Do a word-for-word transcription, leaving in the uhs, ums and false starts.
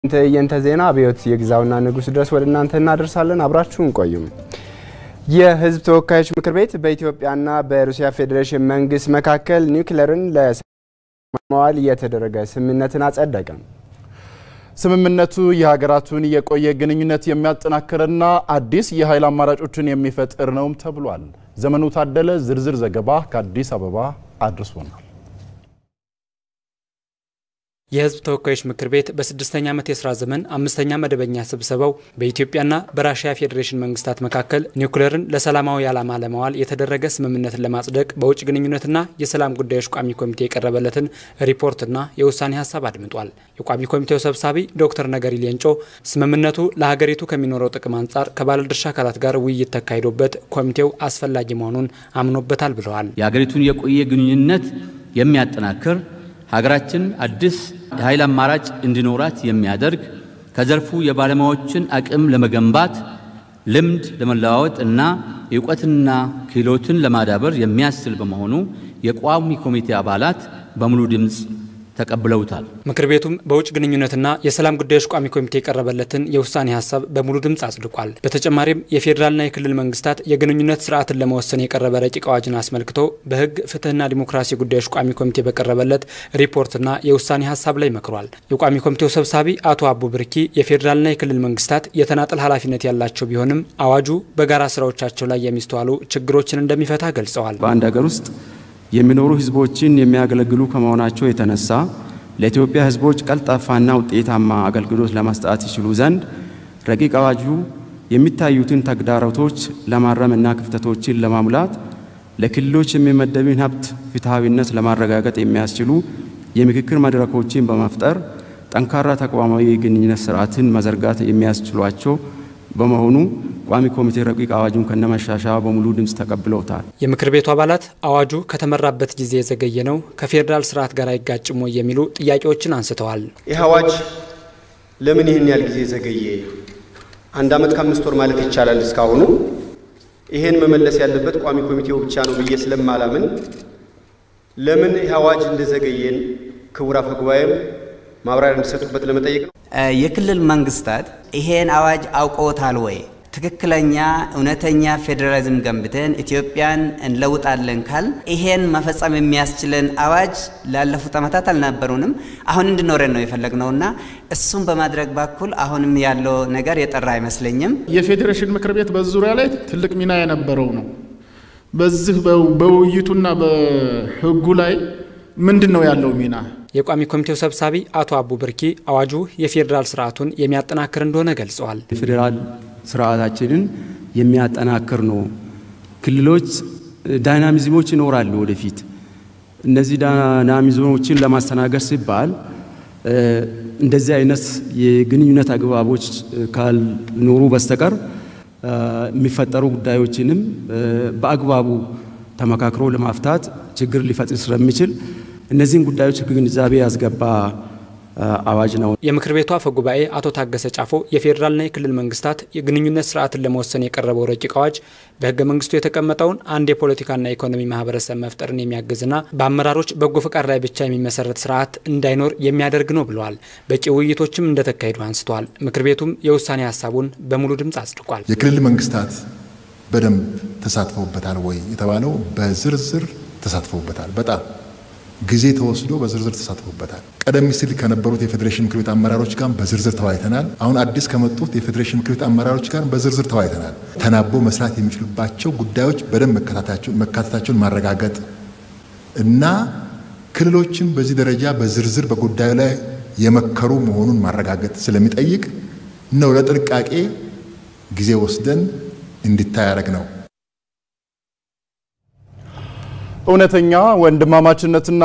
የእንተ ዜና አብዮት የግዛውና ንጉስ ድረስ ወደ እናንተ እናደርሳለን አብራችሁን ቆዩም የህዝብ ተወካዮች ምክር ቤት በኢትዮጵያና በሩሲያ ፌዴሬሽን መንግስት መካከል ኒውክሌርን ለማዋል የተደረገ ስምምነትን አጸደቀ ስምምነቱ የሀገራቱን የቆየ ግንኙነት የሚያጠናክርና አዲስ የኃይል አማራጮችን የሚፈጥር ነው ተብሏል ዘመኑ ታደለ ዝርዝር ዘገባ ከአዲስ አበባ አድርሶናል የህዝብ ተወካዮች ምክር ቤት በስድስተኛ ዓመት የሥራ ዘመን አምስተኛ መደበኛ ስብሰባው በኢትዮጵያና በራሺያ ፌዴሬሽን መንግስታት መካከል ኒውክሌርን ለሰላማዊ ዓላማ ለማዋል የተደረገ ስምምነትን ለማጽደቅ በውጭ ግንኙነትና የሰላም ጉዳዮች ቋሚ ኮሚቴ የቀረበለትን ሪፖርትና የውሳኔ ሐሳብ አድምጧል። የቋሚ ኮሚቴው ሰብሳቢ ዶክተር ነገሪ ሌንጮ ስምምነቱ ለሀገሪቱ ከሚኖረው ጥቅም አንፃር ከባለድርሻ አካላት ጋር ውይይት ተካሂዶበት ኮሚቴው አስፈላጊ መሆኑን አምኖበታል ብለዋል። የሀገሪቱን የቆየ ግንኙነት የሚያጠናክር ሀገራችን አዲስ የኃይል አማራጭ እንዲኖራት የሚያደርግ ከዘርፉ የባለሙያዎችን አቅም ለመገንባት ልምድ ለመለዋወጥ እና የዕውቀትና ክህሎትን ለማዳበር የሚያስችል በመሆኑ የቋሚ ኮሚቴ አባላት በሙሉ ድምጽ ተቀብለውታል። ምክር ቤቱም በውጭ ግንኙነትና የሰላም ጉዳዮች ቋሚ ኮሚቴ የቀረበለትን የውሳኔ ሐሳብ በሙሉ ድምጽ አጽድቋል። በተጨማሪም የፌዴራልና የክልል መንግስታት የግንኙነት ስርዓትን ለመወሰን የቀረበ ረቂቅ አዋጅን አስመልክቶ በህግ ፍትህና ዲሞክራሲ ጉዳዮች ቋሚ ኮሚቴ በቀረበለት ሪፖርትና የውሳኔ ሐሳብ ላይ መክሯል። የቋሚ ኮሚቴው ሰብሳቢ አቶ አቡ ብርኪ የፌዴራልና የክልል መንግስታት የተናጠል ኃላፊነት ያላቸው ቢሆንም አዋጁ በጋራ ስራዎቻቸው ላይ የሚስተዋሉ ችግሮችን እንደሚፈታ ገልጸዋል። በአንድ ሀገር ውስጥ የሚኖሩ ህዝቦችን የሚያገለግሉ ከመሆናቸው የተነሳ ለኢትዮጵያ ህዝቦች ቀልጣፋና ውጤታማ አገልግሎት ለማስጣት ይችሉ ዘንድ ረቂቅ አዋጁ የሚታዩትን ተግዳሮቶች ለማረምና ክፍተቶችን ለማሙላት ለክልሎች የሚመደብን ሀብት ፍትሃዊነት ለማረጋገጥ የሚያስችሉ የምክክር መድረኮችን በመፍጠር ጠንካራ ተቋማዊ ግንኙነት ስርዓትን መዘርጋት የሚያስችሏቸው በመሆኑ ቋሚ ኮሚቴ ረቂቅ አዋጁን ከነመሻሻያ በሙሉ ድምጽ ተቀብለውታል። የምክር ቤቱ አባላት አዋጁ ከተመራበት ጊዜ የዘገየ ነው ከፌደራል ስርዓት ጋር አይጋጭም ወይ የሚሉ ጥያቄዎችን አንስተዋል። ይህ አዋጅ ለምን ይህን ያህል ጊዜ ዘገየ? አንድ አመት ከአምስት ወር ማለት ይቻላል እስካሁኑ ይሄን መመለስ ያለበት ቋሚ ኮሚቴው ብቻ ነው ብዬ ስለማላምን ለምን ይህ አዋጅ እንደዘገየን ክቡር አፈ ጉባኤም ማብራሪያ እንዲሰጡበት ለመጠየቅ ነው። የክልል መንግስታት ይሄን አዋጅ አውቀውታል ወይ? ትክክለኛ እውነተኛ ፌደራሊዝም ገንብተን ኢትዮጵያን እንለውጣለን ካል ይሄን መፈጸም የሚያስችለን አዋጅ ላለፉት ዓመታት አልነበሩንም አሁን እንድኖረን ነው የፈለግነውና እሱን በማድረግ በኩል አሁንም ያለው ነገር የጠራ አይመስለኝም። የፌዴሬሽን ምክር ቤት በዙሪያ ላይ ትልቅ ሚና የነበረው ነው። በዚህ በውይይቱና በህጉ ላይ ምንድነው ያለው ሚና? የቋሚ ኮሚቴው ሰብሳቢ አቶ አቡ ብርኪ አዋጁ የፌደራል ስርዓቱን የሚያጠናክር እንደሆነ ገልጸዋል። የፌደራል ስርዓታችንን የሚያጠናክር ነው። ክልሎች ዳይናሚዝሞች ይኖራሉ ወደፊት እነዚህ ዳይናሚዝሞችን ለማስተናገድ ሲባል እንደዚህ አይነት የግንኙነት አግባቦች ካልኖሩ በስተቀር የሚፈጠሩ ጉዳዮችንም በአግባቡ ተመካክሮ ለማፍታት ችግር ሊፈጥር ስለሚችል እነዚህን ጉዳዮች ግንዛቤ ያስገባ አዋጅ ነው። የምክር ቤቱ አፈ ጉባኤ አቶ ታገሰ ጫፎ የፌደራልና የክልል መንግስታት የግንኙነት ስርዓትን ለመወሰን የቀረበው ረቂቅ አዋጅ በህገ መንግስቱ የተቀመጠውን አንድ የፖለቲካና ኢኮኖሚ ማህበረሰብ መፍጠርን የሚያግዝና በአመራሮች በጎ ፈቃድ ላይ ብቻ የሚመሰረት ስርዓት እንዳይኖር የሚያደርግ ነው ብለዋል። በቂ ውይይቶችም እንደተካሄዱ አንስተዋል። ምክር ቤቱም የውሳኔ ሐሳቡን በሙሉ ድምጽ አጽድቋል። የክልል መንግስታት በደንብ ተሳትፈውበታል ወይ የተባለው በዝርዝር ተሳትፈውበታል። በጣም ጊዜ ተወስዶ በዝርዝር ተሳትፈውበታል። ቀደም ሲል ከነበሩት የፌዴሬሽን ምክር ቤት አመራሮች ጋር በዝርዝር ተወያይተናል። አሁን አዲስ ከመጡት የፌዴሬሽን ምክር ቤት አመራሮች ጋር በዝርዝር ተወያይተናል። ተናቦ መስራት የሚችሉባቸው ጉዳዮች በደንብ መካተታቸውን ማረጋገጥ እና ክልሎችን በዚህ ደረጃ በዝርዝር በጉዳዩ ላይ የመከሩ መሆኑን ማረጋገጥ ስለሚጠይቅ ነው ለጥንቃቄ ጊዜ ወስደን እንዲታይ ያደረግ ነው። እውነተኛ ወንድማማችነትና